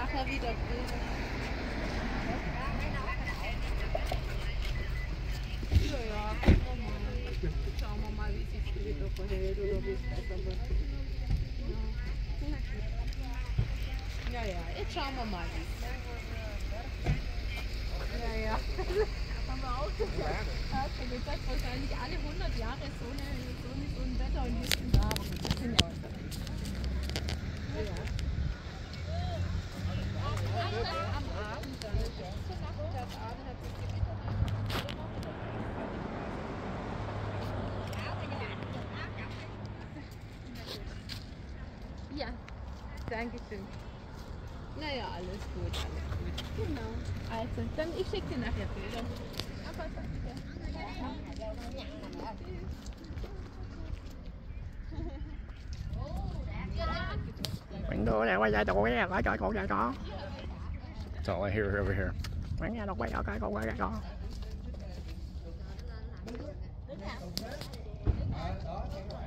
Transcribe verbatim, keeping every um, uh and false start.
nachher wieder grün. Ja, ja, schauen wir mal, wie sich die wieder verhält oder wie es besser wird. Ja, ja, jetzt schauen wir mal. Ja, ja. Haben wir auch gesagt. Okay, jetzt hat wahrscheinlich alle hundert Jahre so, eine, so, eine, so ein Wetter und jetzt sind da, aber das sind ja Österreich. Ja, ja. Am Abend dann, zur Nachmittagabend hat sich gewittert. Ja, danke schön. Naja, alles gut, alles gut. Genau. Also, dann ich schicke dir nachher Bilder. Aber danke. Mình đưa này quay lại tụi cái ở coi con ra con. So here over here. Mình nghe nó quay ở coi con quay ra con. Đó,